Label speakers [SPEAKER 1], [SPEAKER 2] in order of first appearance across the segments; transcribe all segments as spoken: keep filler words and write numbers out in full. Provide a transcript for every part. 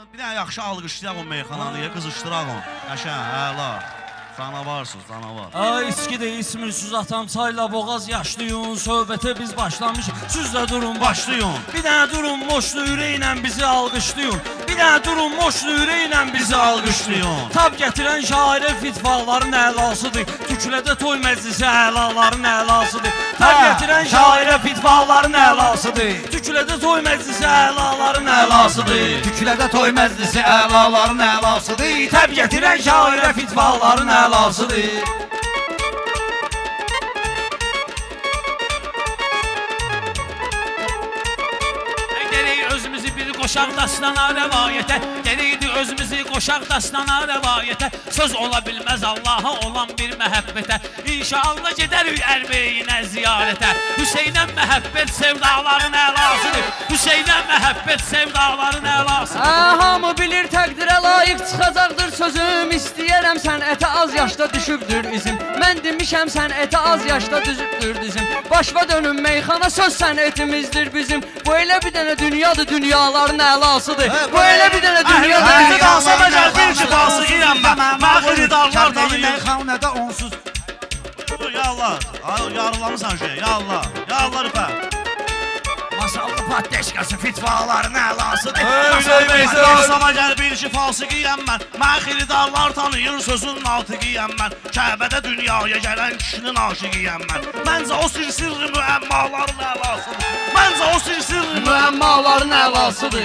[SPEAKER 1] Bir dənə yaxşı alqışlayaq o meyxananı, qızışdıraq onu. Qəşəng, əla. Canavarsız, canavar.
[SPEAKER 2] Ay içki de içmirsiniz atam, çayla boğaz yaşlıyın. Söhbete biz başlamışıq, siz de durun başlayın. Bir dənə durun moşlu ürəklə bizi alqışlayın. Bir dənə durun moşlu ürəklə bizi alqışlayın. Tab gətirən şairə fitvaların əlasıdır. Tüklədə toy məclisi əlaların əlasıdır. Tab gətirən şairə fitvaların əlasıdır. Tüklədə toy məclisi əlaların əlasıdır. Tüklədə toy məclisi əlaların əlasıdır. Tab gətirən şairə fitvaların əlasıdır.
[SPEAKER 3] Gerek özümüzü bir qoşaq dastana rəvayətə. Gerekdi özümüzü qoşaq dastana rəvayətə. Söz ola bilməz Allaha olan bir məhəbbətə. İnşallah gedərik Ərbeyinə ziyarətə. Hüseynə məhəbbət sevdaların əlasıdır. Hüseynə məhəbbət sevdaların əlasıdır.
[SPEAKER 4] Hamı bilir təqdirə layiq çıxacaqdır sözüm. İstəyərəm sənətə az yaşda düşübdür izim. Mən demişəm sənətə az yaşda düşübdür dizim. Başva dönüm meyxana söz sənətimizdir bizim. Bu elə bir dənə dünyadır, dünyaların əlasıdır. Bu elə bir dənə dünyadır, dünyaların əlasıdır.
[SPEAKER 1] Məxili darlar tanıyır.
[SPEAKER 5] Meyxanədə onsuz.
[SPEAKER 1] Ya Allah, yarılamısan şey, ya Allah, ya Allah rüpə.
[SPEAKER 5] Masallı patdeşkası fitvaların əlasıdır.
[SPEAKER 1] Sama gəl bir ki fasikiyəm mən. Məxili darlar tanıyır sözün natiqiyəm mən. Kəbədə dünyaya gələn kişinin aşiqiyəm mən. Məncə o sir sirri müəmmaların əlasıdır. Məncə o sir sirri
[SPEAKER 4] müəmmaların əlasıdır.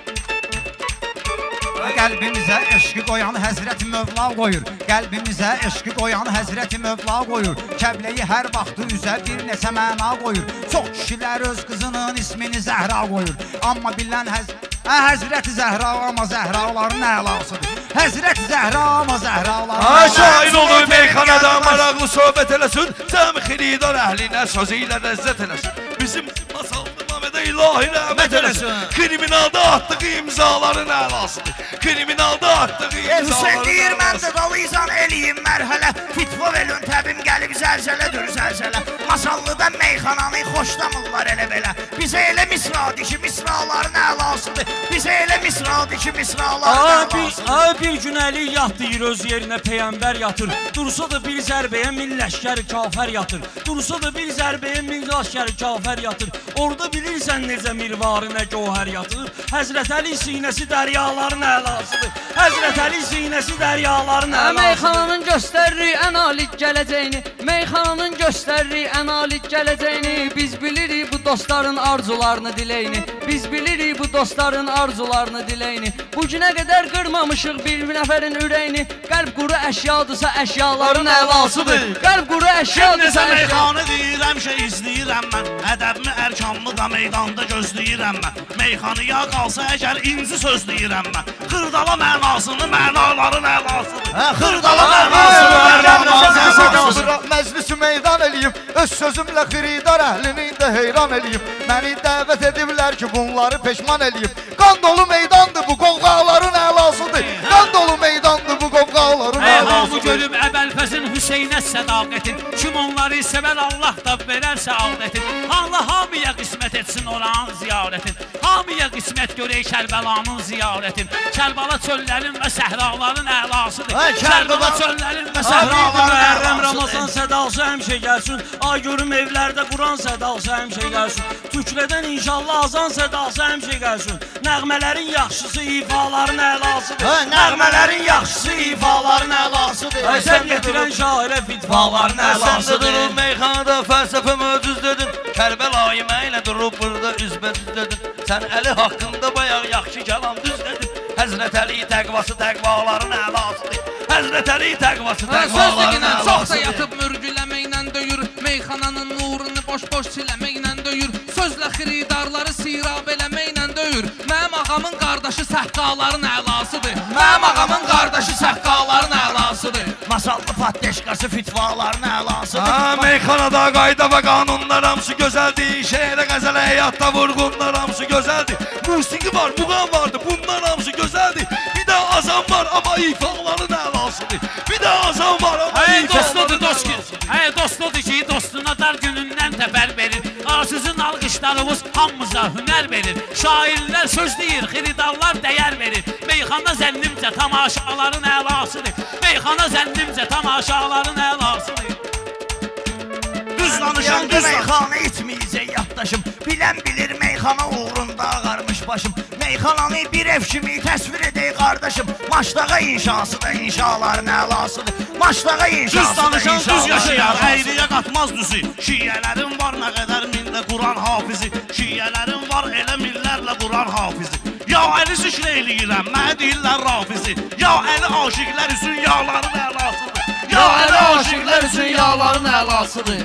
[SPEAKER 5] Qəlbimizə eşqi qoyan Həzrəti Mövla qoyur. Qəlbimizə eşqi qoyan Həzrəti Mövla qoyur. Kəbləyi hər vaxtı üzə bir neçə məna qoyur. Çox kişilər öz qızının ismini Zəhra qoyur. Amma bilən həz Həzrəti Zəhra, amma Zəhraların əlasıdır. Həzrəti Zəhra, amma Zəhraların əlasıdır.
[SPEAKER 6] Şahin olur meyxanada maraqlı söhbət eləsin. Cəm xiridar əhlinə sözü ilə ləzzət eləsin. Bizim masallı Məhmədə ilahi rəhmət eləsin. Kriminalda atdığı imzaların əlasıdır. Kriminalda atdığı imzaların əlasıdır.
[SPEAKER 5] Hüseyin deyir, mən də dalıysan eləyim mərhələ. Fitva velün təbim gəlib zəlzələdir zəlzələ. Masallıda meyxananı xoşlamırlar elə belə. Bizə elə misradır ki, misraların əlasıdır. Bizə elə misradır ki, misraların əlasıdır.
[SPEAKER 2] Ay bir gün əli yat deyir öz yerinə peyğəmbər yatır. Dursa da bir zərbəyə min ləşkəri kafər yatır. Dursa da bir zərbəyə min ləşkəri kafər yatır. Orada bilirsən necə mirvarına gövhər yatır. Həzrət Əli sinəsi dəryaların əlasıdır. Həzrət Əli sinəsi dəryaların əlasıdır.
[SPEAKER 4] Meyxananın göstərir ən alik gələcəyini. Meyxananın göstərir ən alik gələcəyini. Biz bilirik bu dostların arzularını diləyini. Biz bilirik bu dostların arzularını diləyini. Bu günə qədər qırmamışıq bir nəfərin ürəyini. Qəlb quru əşyadırsa əşyaların əlasıdır. Qəlb quru əşyadırsa
[SPEAKER 1] əşyaların meyxanı deyir, həmişə izləyirəm mən. Ədəbimi, ərkamlı da meydanda gözləyirəm mən. Meyxanıya qalsa əgər inci sözləyirəm mən. Xırdala mənasını, mənaların əlasıdır.
[SPEAKER 5] Xırdala mənasını, mənaların əlasıdır. Məclisi meydan eləyim, öz sözümlə xiridar əhlini də heyran eləyim. Məni dəvət ediblər ki, bunları peşman eləyim. Qan dolu meydandır bu qovqaların əlasıdır. Qan dolu meydandır bu qovqaların əlasıdır.
[SPEAKER 3] Hamı görüb əvvəlfəzin Hüseynə sədaqətin. Kim onları sevər Allah da verərsə adətin. Allah hamıya qismət etsin oranın ziyarətin. Hamıya qismət görək Kərbəlanın ziyarətin. Kərbala çöllərin və səhraların əlasıdır. Kərbala çöllərin və səhraların
[SPEAKER 2] əlasıdır. Ramazan sədası həmişə gəlsin. Ay görüm evlərdə Quran sədası həmişə gəlsin. Tüklədən inşallah azan sədası həmişə gəlsin. Nəğmələrin yaxşısı ifaların əlasıdır.
[SPEAKER 5] Nəğmələrin yaxşısı ifaların əlasıdır.
[SPEAKER 2] Sən getirən şairə fitvaların əlasıdır.
[SPEAKER 6] Sən durub meyxanada fəlsəfə möcüz dedin. Kərbəlayı mənlə durub burada üzbədüz dedin. Sən Əli haqqında bayaq yaxşı kəlam düz dedin. Həzrət Əli təqvası təqvaların əlasıdır. Həzrət Əli təqvası təqvaların əlasıdır.
[SPEAKER 7] Çox da yatıb mürgüləməklə döyür. Meyxananın nurunu boş-boş siləməklə döyür. Sözlə xiridarları sirab eləməklə döyür. Mənim ağamın qardaşı səhqaların əlasıdır. Mənim ağamın qardaşı səhqaların əlasıdır.
[SPEAKER 5] Masallı patdeşkası fitvaların əlasıdır.
[SPEAKER 6] Ha, meyxanada qayda və qanunlar hamısı gözəldir. Şeirə, qəzələ, həyatda vurğunlar hamısı gözəldir. Musiqi var, muğam vardı, bunlar hamısı gözəldir. Bir də azam var, amma ifaların əlasıdır. Bir də azam var, amma
[SPEAKER 3] Hey
[SPEAKER 6] ifaların
[SPEAKER 3] dostudur dost ki, hey dostudur ki dostuna dar günündən təbər verir. Arsızın alqışlarımız hamımıza hünər verir. Şairlər söz deyir, xiridarlar dəyər verir. Meyxana zənnimcə tamaşaların əlasıdır. Meyxana zənnimcə tamaşaların əlasıdır.
[SPEAKER 1] Düz danışan düz
[SPEAKER 6] meyxana içməyəcək yaddaşım. Bilən bilir meyxana uğrunda ağarmış başım. Meyxananı bir ev kimi təsvir edək qardaşım. Maçdağa inşası da inşaların əlasıdır. Maçdağa inşası
[SPEAKER 1] düz
[SPEAKER 6] da
[SPEAKER 1] danışan düz yaşayar,
[SPEAKER 6] inşaların
[SPEAKER 1] əyriyə qatmaz düzü. Şiyələrin var nə qədər mində Quran hafizi. Şiyələrin var elə millərlə Quran hafizi. Ya əli zikr eləyirəm, mənə deyirlər rafizi. Ya əli aşiqlər üçün yağların əlasıdır.
[SPEAKER 4] Ya əli aşiqlər üçün yağların əlasıdır.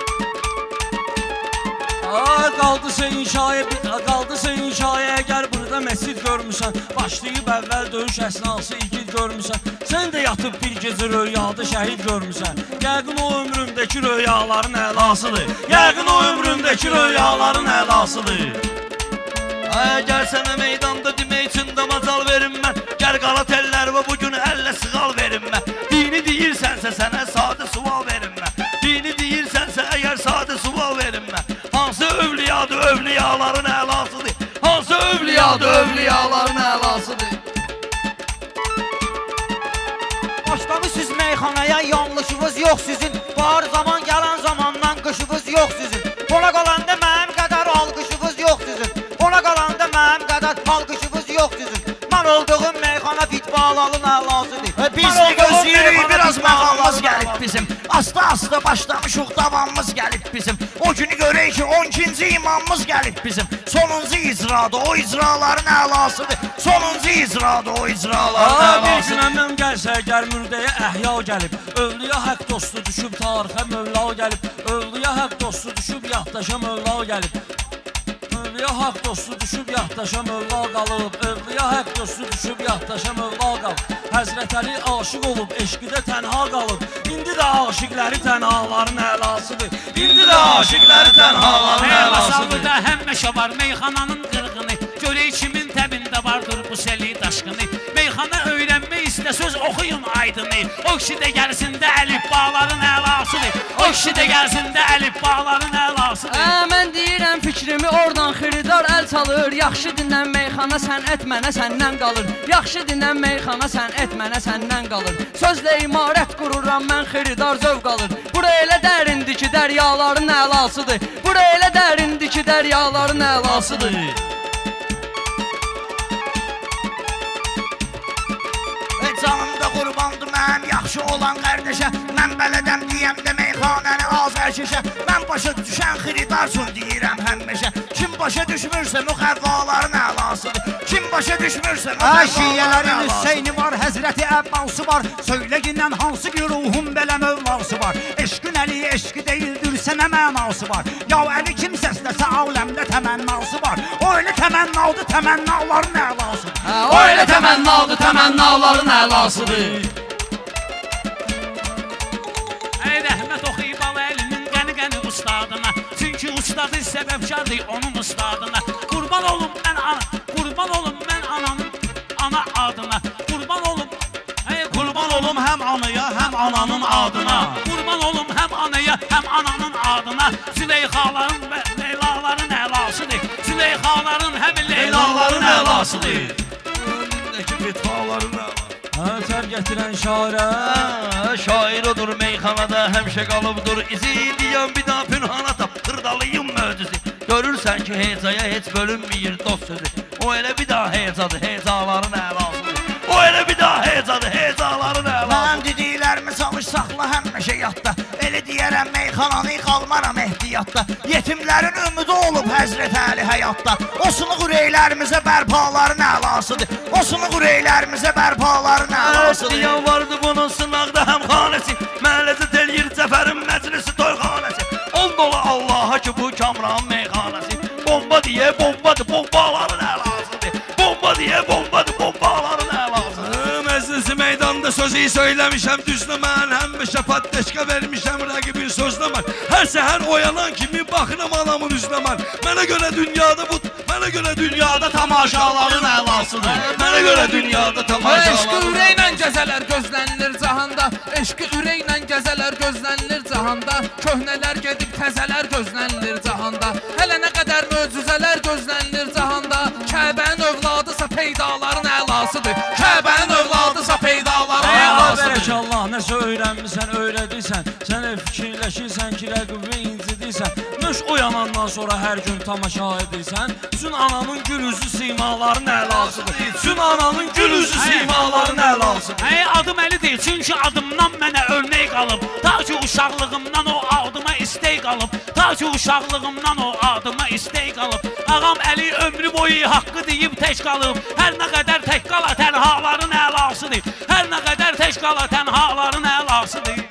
[SPEAKER 2] Aa, qaldısa inşaya, qaldısa inşaya, əgər burada məscid görmüsən, başlayıb əvvəl döyüş əsnası igid görmüsən, sən də yatıb bir gecə röyada şəhid görmüsən. Yəqin o ömründəki röyaların əlasıdır. Yəqin o ömründəki röyaların əlasıdır.
[SPEAKER 6] Əgər sənə meydanda demək üçün də macal verim mən. Gəl qala tellər və bugün əllə sığal verim mən. Dini deyirsənsə sənə sadə sual verim mən. Dini deyirsənsə əgər sadə sual verim mən. Hansı övliyadır övliyaların əlasıdır. Hansı övliyadır övliyaların əlasıdır.
[SPEAKER 8] Başlamışsınız meyxanaya, yanlışınız yox sizin. Var zaman gələn zamandan qışınız yox sizin. Ona qalanda mənim qədər alqışınız yox sizin. Ona qalanda mənim qədər alqışınız yox sizin. Mən olduğum meyxana fitvalalın əlasıdır.
[SPEAKER 6] Biz də gözləyirik, biraz mağamız gəlib bizim. Asta-asta başlamışıq, davamımız gəlib bizim. O günü görək ki, on ikinci imamımız gəlib bizim. Sonuncu icrada o icraların əlasıdır. Sonuncu icrada o icraların
[SPEAKER 2] Aa, bir
[SPEAKER 6] əlasıdır.
[SPEAKER 2] gün əməm gəlsə, əgər mürdəyə əhya gəlib, övliya haqq dostu düşüb tarixə mövla gəlib, övliya haqq dostu düşüb yaddaşa mövla gəlib. Övliya haqq dostu düşüb yaddaşa mövla qalıb, övliya haqq dostu düşüb yaddaşa mövla qalıb. Həzrət Əli aşıq olub, eşqidə tənha qalıb. İndi də aşiqləri tənhaların əlasıdır. İndi də aşiqləri tənhaların əlasıdır.
[SPEAKER 3] Məsallıda həmməşə var meyxananın qırğını. Görək kimin təbində vardır bu seli daşqını. Meyxana öyrənmək istə söz oxuyun aydını. O kişi də gəlsin də əlifbaların əlasıdır. O kişi də gəlsin də əlifbaların əlasıdır.
[SPEAKER 4] Ə, mən deyirəm fikrimi oradan xiridar əl çalır. Yaxşı dinlən meyxana sənət mənə səndən qalır. Yaxşı dinlən meyxana sənət mənə səndən qalır. Sözlə imarət qururam mən xiridar zövq alır. Bura elə dərindir ki dəryaların əlasıdır. Bura elə dərindir ki dəryaların əlasıdır.
[SPEAKER 6] Canımda qurbandır mənim yaxşı olan qardaşa. Mən bələdəm deyəm də meyxanəni azərkeşə. Mən başa düşən xiridar üçün deyirəm həmməşə. Kim başa düşmürsə müxəvvaların əlasıdır. Kim başa düşmürsə müxəvvaların
[SPEAKER 5] Şiyələrin
[SPEAKER 6] əlasıdır.
[SPEAKER 5] Hüseyni var, Həzrəti Əbbası var. Söyləyindən hansı bir ruhun belə mövlası var. Eşqin Əli eşqi deyildir, sənə mənası var. Ya Əli kim səsləsə aləmdə təmənnası var. O elə təmənnadır, təmənnaların əlasıdır.
[SPEAKER 4] O elə təmənnadır, təmənnaların əlasıdır.
[SPEAKER 3] Ey rəhmət oxuyub al əlinin qəni-qəni ustadına. Çünki ustadı səbəbkardır onun ustadına. Qurban olum mən ana, qurban olum mən ananın ana adına. Qurban olum, ey
[SPEAKER 1] Qurban olum həm anaya, həm ananın adına.
[SPEAKER 3] Qurban olum həm anaya, həm ananın adına. Züleyxaların və Leylaların əlasıdır. Züleyxaların həm Leylaların əlasıdır.
[SPEAKER 6] Önündəki fitvaların əlasıdır.
[SPEAKER 2] Hə, tər gətirən şairə.
[SPEAKER 6] Şair odur meyxanada həmişə qalıbdır izi. Deyəm bir daha pünhana tap, xırdalıyım möcüzü. Görürsən ki hecaya heç bölünməyir dost sözü. O elə bir daha hecadır, hecaların əlasıdır. O elə bir daha hecadır, hecaların əlasıdır. Mən dediklərimi çalış saxla həmişə yadda. Elə deyərəm meyxananı qalmaram ehtiyatda. Yetimlərin ümidi olub Həzrət Əli həyatda. O sınıq ürəklərimizə bərpaların əlasıdır. O sınıq ürəklərimizə bərpaların əlasıdır. Deyən vardı bunun sınaqda həmxanəsi. Məhəlləzət eləyir Cəfərin məclisi toyxanəsi. On dola Allaha ki bu Kamran meyxanəsi. Bomba deyə bombadır, bombaların əlasıdır. Bomba deyə bombadır, bombaların əlasıdır.
[SPEAKER 9] Məclisi meydanda sözü söyləmişəm düzlə mən. Həmişə patdeşka vermişəm rəqibin sözlə mən. Hər səhər oyanan kimi baxıram alamın üzlə mən. Mənə görə dünyada bu, mənə görə dünyada
[SPEAKER 1] Tamaşaların əlasıdır.
[SPEAKER 9] Mənə görə dünyada
[SPEAKER 7] Eşqi
[SPEAKER 9] tamaşalar.
[SPEAKER 7] ürəklə gəzələr gözlənilir cahanda. Eşqi ürəklə gəzələr gözlənilir cahanda. Köhnələr gedib təzələr gözlənilir cahanda. Hələ nə qədər möcüzələr gözlənilir cahanda. Kəbənin övladısa peydaların əlasıdır. əlasıdır. Kəbənin övladısa peydaların
[SPEAKER 2] Ey
[SPEAKER 7] əlasıdır.
[SPEAKER 2] bərək Allah, nəsə öyrənmirsən, öyrədirsən. Sən el fikirləşirsən ki, rəqibi incidirsən. Nöş oyanandan sonra hər gün tamaşa edirsən. Üçün ananın gül üzü simaların əlasıdır. Üçün ananın gül üzü simaların əlasıdır.
[SPEAKER 3] Ey adım Əli deyil, çünki adımdan mənə örnək qalıb. Ta ki uşaqlığımdan o adıma istək qalıb. Ta ki uşaqlığımdan o adıma istək qalıb. Ağam Əli ömrü boyu haqqı deyib tək qalıb. Hər nə qədər tək qala tənhaların əlasıdır. Hər nə qədər tək qala tənhaların əlasıdır.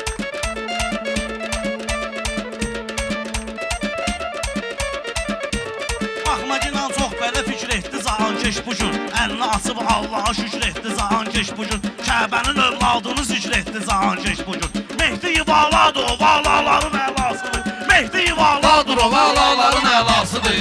[SPEAKER 1] Ahmedinan çox belə fikir etdi Cahankeş bu gün. Əlini açıb Allaha şükür etdi Cahankeş bu gün. Kəbənin övladını zikr etdi Cahankeş bu gün. Mehdi yuvaladır o valaların əlasıdır. Mehdi yuvaladır o valaların əlasıdır.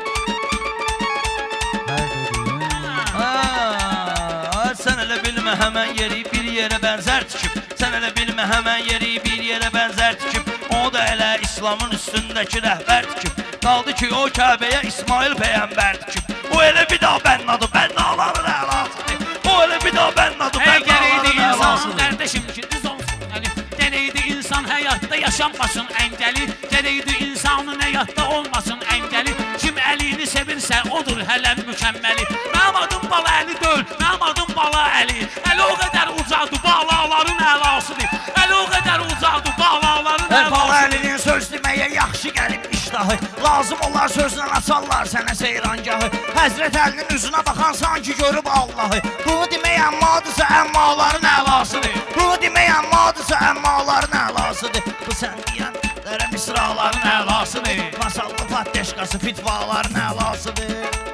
[SPEAKER 6] Sən elə bilmə həmən yeri bir yerə bənzər tikib. Sən elə bilmə həmən yeri bir yerə bənzər tikib. O da elə İslamın üstündəki rəhbər tikib. Qaldı ki o Kəbəyə İsmail peyğəmbər tikib. O elə bir daha bənnadı, bənnaların əlasıdır. O elə bir daha bənnadı, bənnaların əlasıdır.
[SPEAKER 3] Qardaşım ki düz olsun Əli. Gərəkdi insan həyatda yaşanmasın əngəli. Gərəkdi insanın həyatda olmasın əngəli. Kim əlini sevirsə odur hələm mükəmməli. Mənim adım Bala Əli deyil, mənim adım Bala Əli. Əli o qədər ucadı, balaların əlasıdır. Əli o qədər ucadı, balaların əlasıdır.
[SPEAKER 1] Bala Əlinin söz deməyə yaxşı gəlib iştahı. Lazım olar sözlə açarlar sənə seyrangahı. Həzrət Əlinin üzünə baxan sanki görüb Allahı. Bunu demək əmmadısa əmmaların əlasıdır. Bunu demək əmmadısa əmmaların əlasıdır. Bu sən deyənlərə misraların əlasıdır. Masallı patdeşkası fitvaların əlasıdır.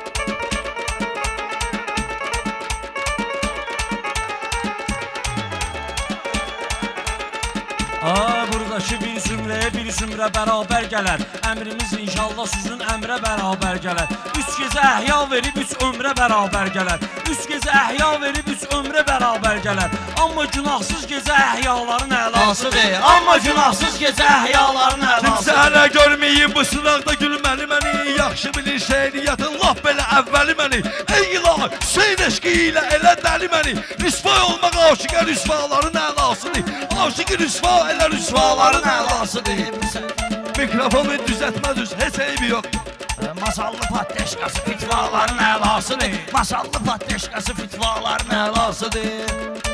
[SPEAKER 2] Aa, buradakı bir zümrəyə bir zümrə bərabər gələr. Əmrimiz inşallah sizin əmrə bərabər gələr. Üç gecə əhya verib üç ömrə bərabər gələr. Üç gecə əhya verib üç ömrə bərabər gələr. Amma günahsız gecə əhyaların əlasıdır. Amma günahsız gecə əhyaların
[SPEAKER 9] Kimsə
[SPEAKER 2] əlasıdır.
[SPEAKER 9] hələ görməyib bu sınaqda gülməli məni. Yaxşı bilir şeiriyyatın laf belə əvvəli məni. Ey ilahi, Hüseyn eşqi ilə elə dəli məni. Rüsva olmaq aşiqə rüsvaların əlasıdır. Aşiqi rüsva elə rüsvaların əlasıdır. Mikrofonu düzəltmə düz, heç eybi yoxdur.
[SPEAKER 1] Masallı patdeşkası fitvaların əlasıdır. Masallı patdeşkası fitvaların əlasıdır.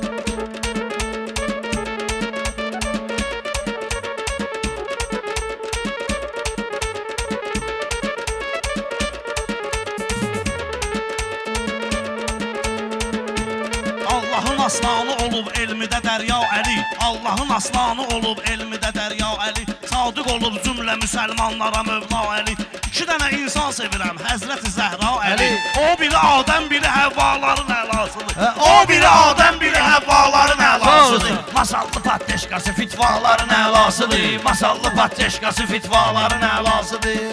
[SPEAKER 1] Allahın aslanı olub elmidə dərya Əli. Allahın aslanı olub elmidə dərya Əli. Sadiq olub cümlə müsəlmanlara Mövla Əli. İki dənə insan sevirəm Həzrəti Zəhra Əli. O biri Adəm, biri Həvvaların əlasıdır. O biri Adəm, biri Həvvaların əlasıdır. Masallı patdeşkası fitvaların əlasıdır. Masallı patdeşkası fitvaların əlasıdır.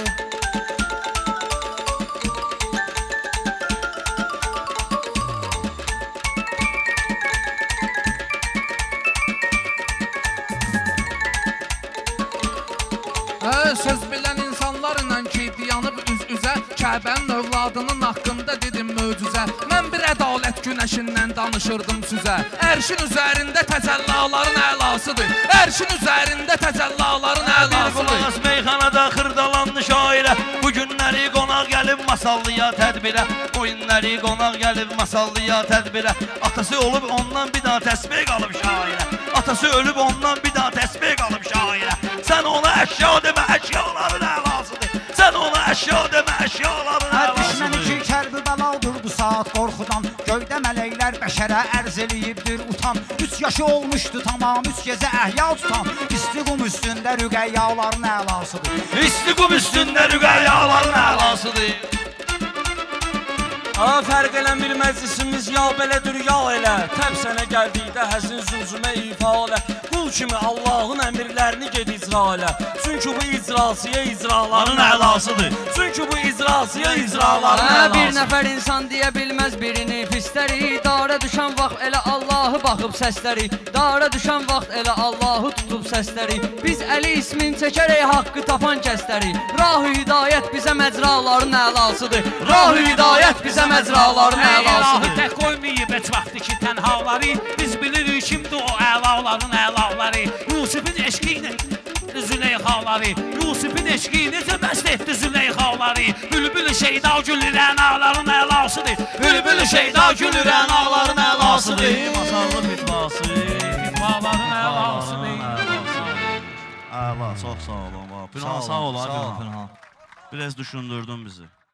[SPEAKER 7] Söz bilən insanlarla ki, dayanıb üz-üzə Kəbənin övladının haqqında dedim möcüzə. Mən bir ədalət günəşindən danışırdım sizə. Ərşin üzərində təcəllaların əlasıdır. Ərşin üzərində təcəllaların əlasıdır.
[SPEAKER 6] Qulaq meyxanada xırdalandı şairə. Bu günləri qonaq gəlib masallıya tədbirə. Bu günləri qonaq gəlib masallıya tədbirə. Atası olub ondan bir daha təsbih qalıb şairə. Atası ölüb ondan bir daha təsbih qalıb şairə. Sən ona əşya demə, əşyaların əlasıdır. Sən ona əşya demə, əşyaların
[SPEAKER 5] Hər
[SPEAKER 6] əlasıdır.
[SPEAKER 5] düşməni ki, kərbi bəla durdu saat qorxudan. Göydə mələklər bəşərə ərz eləyibdir utan. Üç yaşı olmuşdu tamam, üç gecə əhya tutan. İstiqum üstündə rüqəyyaların əlasıdır.
[SPEAKER 6] İstiqum üstündə rüqəyyaların əlasıdır.
[SPEAKER 2] Aa, fərq eləmir məclisimiz ya belədir ya elə. Təb sənə gəldikdə həzin zümzümə ifa elə. Qul kimi Allahın əmirlərini ged icra elə. Çünki bu icrasıya icraların əlasıdır. Çünki bu icrasıya icraların əlasıdır.
[SPEAKER 4] Bir nəfər insan deyə bilməz birini pisləri. Dara düşən vaxt elə Allahı baxıb səsləri. Dara düşən vaxt elə Allahı tutub səsləri. Biz Əli ismin çəkərək haqqı tapan kəsləri. Rah-ı hidayət bizə məcraların əlasıdır. Rah-ı hidayət bizə məcraların əlasıdır.
[SPEAKER 3] Tək qoymayıb əlaları. Biz bilirik kimdir o əlaların əlaları. Yusufun eşqi ilə Züleyxaları, Yusufun eşqi necə bəst etdi Züleyxaları. Bülbül şeyda gülür ənaların əlasıdır. Bülbül şeyda gülür ənaların əlasıdır.
[SPEAKER 1] Masarlı fitvası,
[SPEAKER 3] Fitvaların əlasıdır.
[SPEAKER 1] Əla, çox sağ olun. Pünhan sağ ol. Biraz düşündürdün bizi.